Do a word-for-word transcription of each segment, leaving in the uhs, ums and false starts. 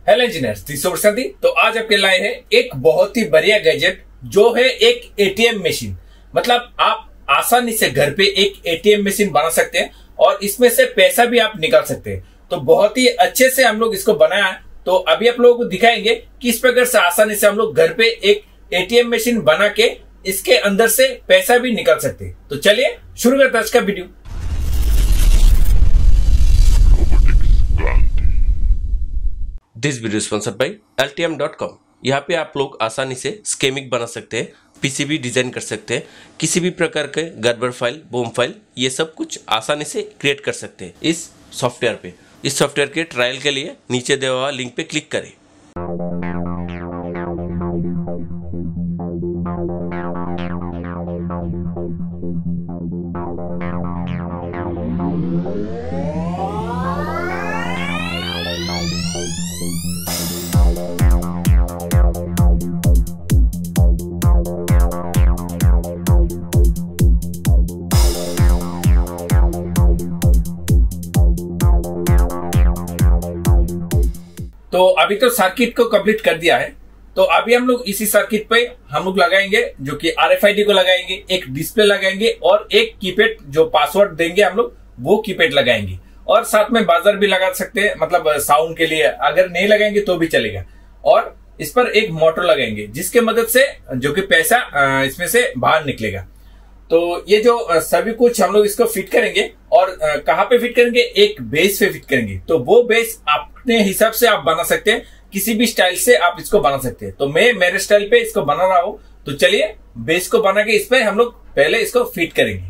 Hello engineers, this is Prashanti. तो आज आपके लाए हैं एक बहुत ही बढ़िया गैजेट जो है एक एटीएम मशीन। मतलब आप आसानी से घर पे एक एटीएम मशीन बना सकते हैं और इसमें से पैसा भी आप निकाल सकते हैं। तो बहुत ही अच्छे से हम लोग इसको बनाया है। तो अभी आप लोगों को दिखाएंगे किस प्रकार से आसानी से हम लोग घर पे एक एटीएम मशीन बना के इसके अंदर से पैसा भी निकाल सकते हैं। तो चलिए शुरू करते हैं आज का video. This video sponsored by L T M dot com. यहाँ पे आप लोग आसानी से स्केमिक बना सकते हैं, पीसीबी डिजाइन कर सकते हैं, किसी भी प्रकार के गड़बड़ फाइल, बूम फाइल, ये सब कुछ आसानी से क्रिएट कर सकते हैं इस सॉफ्टवेयर पे। इस सॉफ्टवेयर के ट्रायल के लिए नीचे दिया हुआ लिंक पे क्लिक करें। तो अभी तो सर्किट को कंप्लीट कर दिया है। तो अभी हम लोग इसी सर्किट पे हम लोग लगाएंगे जो कि आरएफआईडी को लगाएंगे, एक डिस्प्ले लगाएंगे और एक कीपैड जो पासवर्ड देंगे हम लोग वो कीपैड लगाएंगे। और साथ में बाजर भी लगा सकते हैं, मतलब साउंड के लिए। अगर नहीं लगाएंगे तो भी चलेगा। और इस पर एक मोटर लगाएंगे जिसके मदद से जो कि पैसा इसमें से बाहर निकलेगा। तो ये जो सभी कुछ हम लोग इसको फिट करेंगे और कहाँ पे फिट करेंगे, एक बेस पे फिट करेंगे। तो वो बेस अपने हिसाब से आप बना सकते हैं, किसी भी स्टाइल से आप इसको बना सकते हैं। तो मैं मेरे स्टाइल पे इसको बना रहा हूं। तो चलिए बेस को बना के इस पे हम लोग पहले इसको फिट करेंगे।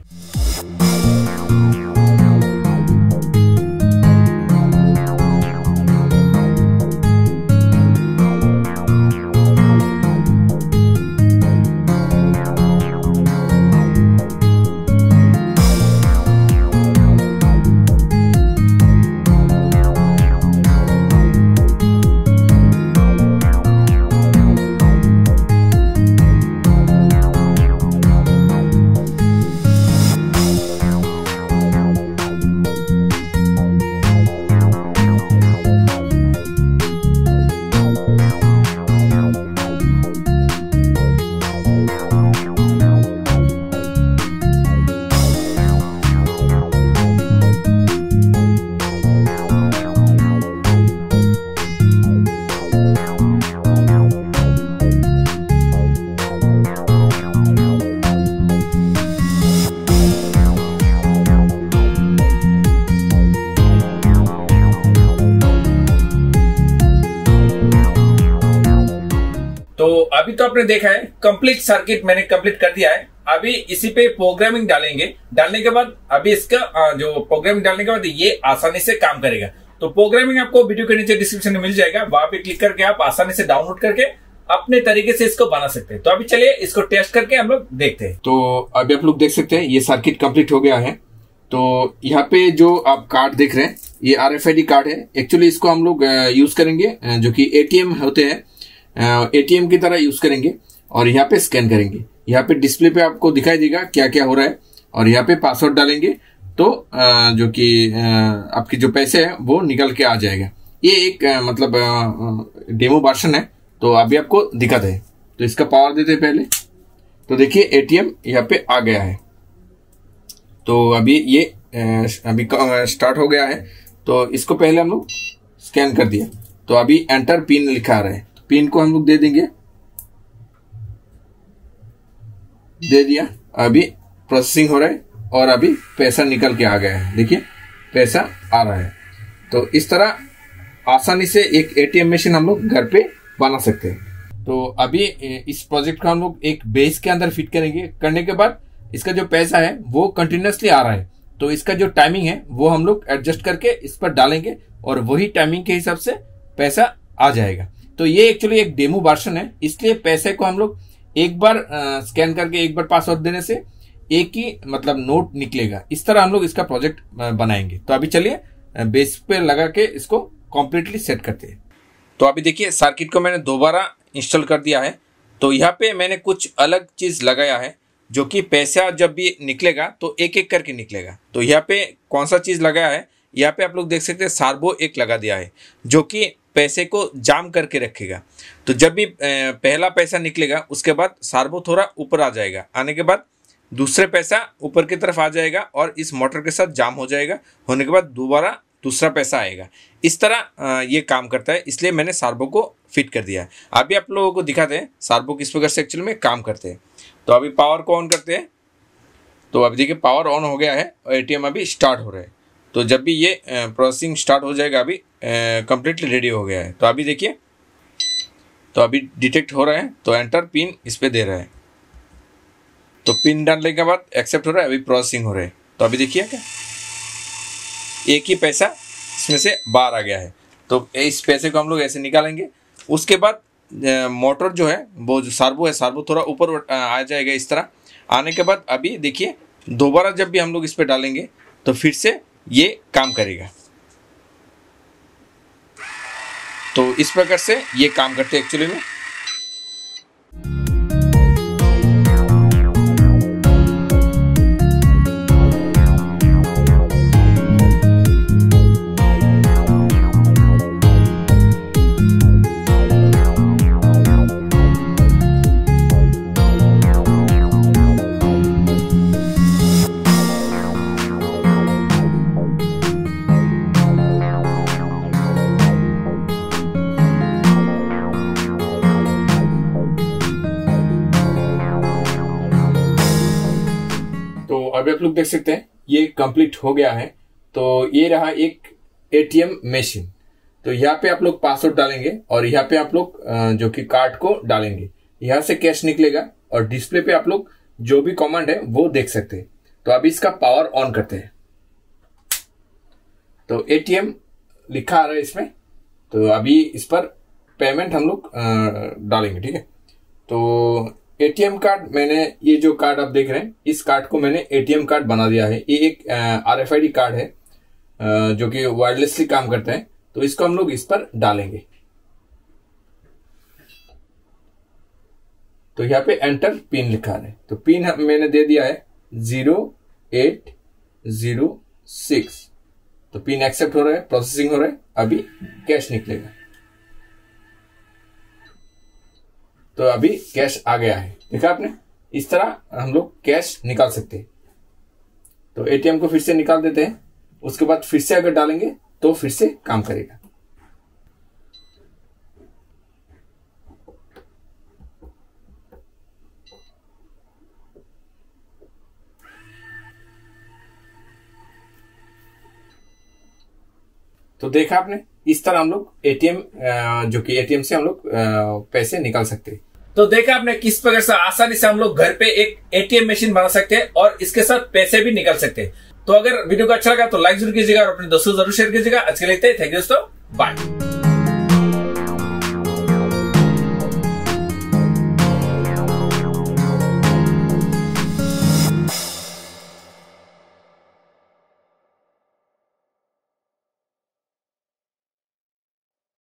तो अभी तो आपने देखा है कंप्लीट सर्किट मैंने कंप्लीट कर दिया है। अभी इसी पे प्रोग्रामिंग डालेंगे। डालने के बाद अभी इसका जो प्रोग्रामिंग डालने के बाद ये आसानी से काम करेगा। तो प्रोग्रामिंग आपको वीडियो के नीचे डिस्क्रिप्शन में मिल जाएगा, वहां पे क्लिक करके आप आसानी से डाउनलोड करके अपने तरीके से इसको बना सकते हैं। तो अभी चलिए इसको टेस्ट करके हम लोग देखते हैं। तो अभी आप लोग देख सकते हैं ये सर्किट कंप्लीट हो गया है। तो यहाँ पे जो आप कार्ड देख रहे हैं ये आरएफआईडी कार्ड है। एक्चुअली इसको हम लोग यूज करेंगे जो कि एटीएम होते हैं, एटीएम की तरह यूज करेंगे और यहाँ पे स्कैन करेंगे। यहाँ पे डिस्प्ले पे आपको दिखाई देगा क्या क्या हो रहा है और यहाँ पे पासवर्ड डालेंगे तो जो कि आपके जो पैसे हैं वो निकल के आ जाएगा। ये एक मतलब डेमो वर्जन है। तो अभी आपको दिखाते हैं। तो इसका पावर देते हैं पहले। तो देखिए एटीएम यहाँ पे आ गया है। तो अभी ये अभी स्टार्ट हो गया है। तो इसको पहले हम लोग स्कैन कर दिया। तो अभी एंटर पिन लिखा आ रहा है। पिन को हम लोग दे देंगे, दे दिया। अभी प्रोसेसिंग हो रहा है और अभी पैसा निकल के आ गया है। देखिए पैसा आ रहा है। तो इस तरह आसानी से एक एटीएम मशीन हम लोग घर पे बना सकते हैं। तो अभी इस प्रोजेक्ट को हम लोग एक बेस के अंदर फिट करेंगे। करने के बाद इसका जो पैसा है वो कंटिन्यूसली आ रहा है। तो इसका जो टाइमिंग है वो हम लोग एडजस्ट करके इस पर डालेंगे और वही टाइमिंग के हिसाब से पैसा आ जाएगा। तो ये एक्चुअली एक डेमो वर्जन है, इसलिए पैसे को हम लोग एक बार स्कैन करके एक बार पासवर्ड देने से एक ही मतलब नोट निकलेगा। इस तरह हम लोग इसका प्रोजेक्ट बनाएंगे। तो अभी चलिए बेस पे लगा के इसको कॉम्प्लीटली सेट करते हैं। तो अभी देखिए सर्किट को मैंने दोबारा इंस्टॉल कर दिया है। तो यहाँ पे मैंने कुछ अलग चीज़ लगाया है जो कि पैसा जब भी निकलेगा तो एक एक करके निकलेगा। तो यहाँ पे कौन सा चीज़ लगाया है, यहाँ पे आप लोग देख सकते हैं सार्बो एक लगा दिया है जो कि पैसे को जाम करके रखेगा। तो जब भी पहला पैसा निकलेगा उसके बाद सार्वो थोड़ा ऊपर आ जाएगा, आने के बाद दूसरे पैसा ऊपर की तरफ आ जाएगा और इस मोटर के साथ जाम हो जाएगा, होने के बाद दोबारा दूसरा पैसा आएगा। इस तरह ये काम करता है, इसलिए मैंने सार्वो को फिट कर दिया है। अभी आप लोगों को दिखाते हैं सार्वो किस प्रकार से एक्चुअली में काम करते हैं। तो अभी पावर को ऑन करते हैं। तो अभी देखिए पावर ऑन हो गया है और एटीएम अभी स्टार्ट हो रहा है। तो जब भी ये प्रोसेसिंग स्टार्ट हो जाएगा, अभी कंप्लीटली रेडी हो गया है। तो अभी देखिए, तो अभी डिटेक्ट हो रहा है, तो एंटर पिन इस पर दे रहा है। तो पिन डालने के बाद एक्सेप्ट हो रहा है, अभी प्रोसेसिंग हो रहा है। तो अभी देखिए क्या एक ही पैसा इसमें से बाहर आ गया है। तो इस पैसे को हम लोग ऐसे निकालेंगे। उसके बाद मोटर जो है वो जो सार्वो है, सार्वो थोड़ा ऊपर आ जाएगा इस तरह। आने के बाद अभी देखिए दोबारा जब भी हम लोग इस पर डालेंगे तो फिर से ये काम करेगा। तो इस प्रकार से ये काम करते हैं एक्चुअली में। अभी आप लोग देख सकते हैं ये कंप्लीट हो गया है। तो ये रहा एक एटीएम मशीन। तो यहाँ पे आप लोग पासवर्ड डालेंगे और यहाँ पे आप लोग जो कि कार्ड को डालेंगे, यहाँ से कैश निकलेगा और डिस्प्ले पे आप लोग जो भी कमांड है वो देख सकते हैं। तो अभी इसका पावर ऑन करते हैं। तो एटीएम लिखा आ रहा है इसमें। तो अभी इस पर पेमेंट हम लोग डालेंगे, ठीक है। तो एटीएम कार्ड, मैंने ये जो कार्ड आप देख रहे हैं इस कार्ड को मैंने एटीएम कार्ड बना दिया है। ये एक आरएफआईडी कार्ड है जो कि वायरलेसली काम करता है। तो इसको हम लोग इस पर डालेंगे। तो यहाँ पे एंटर पिन लिखा है। तो पिन मैंने दे दिया है जीरो एट जीरो सिक्स। तो पिन एक्सेप्ट हो रहा है, प्रोसेसिंग हो रहा है, अभी कैश निकलेगा। तो अभी कैश आ गया है, देखा आपने। इस तरह हम लोग कैश निकाल सकते हैं। तो एटीएम को फिर से निकाल देते हैं। उसके बाद फिर से अगर डालेंगे तो फिर से काम करेगा। तो देखा आपने, इस तरह हम लोग एटीएम जो कि एटीएम से हम लोग पैसे निकाल सकते हैं। तो देखा आपने किस प्रकार से आसानी से हम लोग घर पे एक एटीएम मशीन बना सकते हैं और इसके साथ पैसे भी निकाल सकते हैं। तो अगर वीडियो को अच्छा लगा तो लाइक जरूर कीजिएगा और अपने दोस्तों जरूर शेयर कीजिएगा। आज के लिए थैंक यू दोस्तों, बाय।